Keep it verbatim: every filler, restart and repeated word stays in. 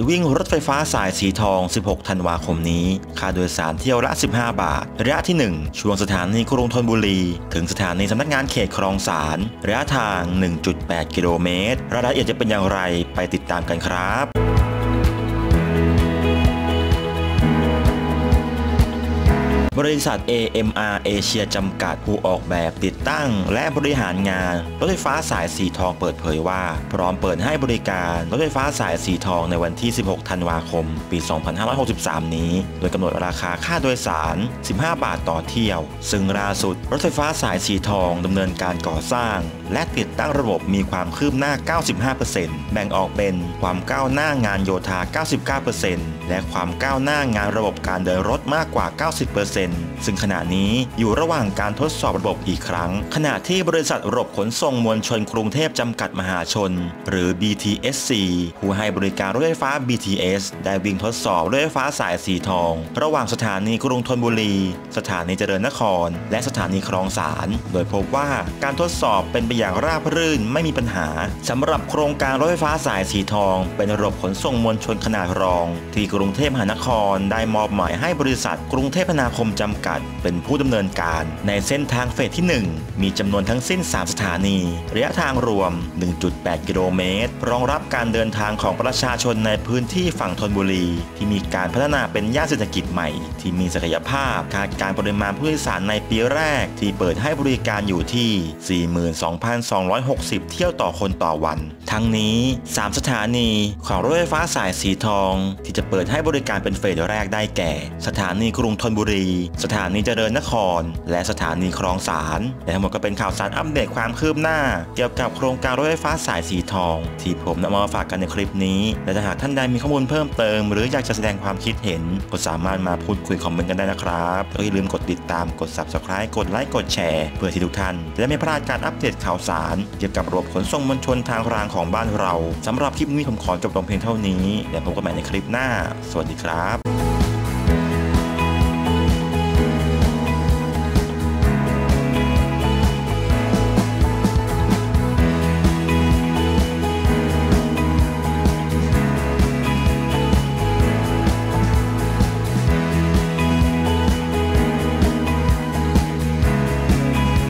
วิ่งรถไฟฟ้าสายสีทองสิบหกธันวาคมนี้ค่าโดยสารเที่ยวละสิบห้าบาทระยะที่หนึ่งช่วงสถานีกรุงธนบุรีถึงสถานีสำนักงานเขตคลองสารระยะทาง หนึ่งจุดแปด กิโลเมตรรายละเอียดจะเป็นอย่างไรไปติดตามกันครับบริษัท เอ เอ็ม อาร์ เอเชีย จำกัดผู้ออกแบบติดตั้งและบริหารงานรถไฟฟ้าสายสีทองเปิดเผยว่าพร้อมเปิดให้บริการรถไฟฟ้าสายสีทองในวันที่สิบหกธันวาคมปีสองพันห้าร้อยหกสิบสามนี้โดยกำหนดราคาค่าโดยสารสิบห้าบาทต่อเที่ยวซึ่งล่าสุดรถไฟฟ้าสายสีทองดำเนินการก่อสร้างและติดตั้งระบบมีความคืบหน้า เก้าสิบห้าเปอร์เซ็นต์ แบ่งออกเป็นความก้าวหน้างานโยธา เก้าสิบเก้าเปอร์เซ็นต์ และความก้าวหน้างานระบบการเดินรถมากกว่า เก้าสิบเปอร์เซ็นต์ ซึ่งขณะนี้อยู่ระหว่างการทดสอบระบบอีกครั้งขณะที่บริษัทระบบขนส่งมวลชนกรุงเทพจำกัดมหาชนหรือ บี ที เอส ซี ผู้ให้บริการรถไฟฟ้า บี ที เอส ได้วิ่งทดสอบรถไฟฟ้าสายสีทองระหว่างสถานีกรุงธนบุรีสถานีเจริญนครและสถานีคลองสารโดยพบว่าการทดสอบเป็นไปอย่างราบรื่นไม่มีปัญหาสำหรับโครงการรถไฟฟ้าสายสีทองเป็นระบบขนส่งมวลชนขนาดรองที่กรุงเทพมหานครได้มอบหมายให้บริษัทกรุงเทพธนาคมจำกัดเป็นผู้ดำเนินการในเส้นทางเฟสที่หนึ่งมีจำนวนทั้งสิ้นสามสถานีระยะทางรวม หนึ่งจุดแปด กิโลเมตรรองรับการเดินทางของประชาชนในพื้นที่ฝั่งธนบุรีที่มีการพัฒนาเป็นย่านเศรษฐกิจใหม่ที่มีศักยภาพคาดการปริมาณผู้โดยสารในปีแรกที่เปิดให้บริการอยู่ที่ สี่หมื่นสองพันสองร้อยหกสิบ เที่ยวต่อคนต่อวันทั้งนี้สามสถานีของรถไฟฟ้าสายสีทองที่จะเปิดให้บริการเป็นเฟสแรกได้แก่สถานีกรุงธนบุรีสถานีเจริญนครและสถานีคลองสารและทั้งหมดก็เป็นข่าวสารอัปเดตความคืบหน้าเกี่ยวกับโครงการรถไฟฟ้าสายสีทองที่ผมนำมาฝากกันในคลิปนี้และถ้าหากท่านใดมีข้อมูลเพิ่มเติมหรืออยากจะแสดงความคิดเห็นก็สามารถมาพูดคุยคอมเมนต์กันได้นะครับแล้วอย่าลืมกดติดตามกด ซับสไครบ์ กดไลค์กดแชร์เพื่อที่ทุกท่านจะได้ไม่พลาดการอัปเดตข่าวสารเกี่ยวกับระบบขนส่งมวลชนทางรางของบ้านเราสำหรับคลิปนี้ผมขอจบลงเพียงเท่านี้แล้วพบกันใหม่ในคลิปหน้าสวัสดีครับ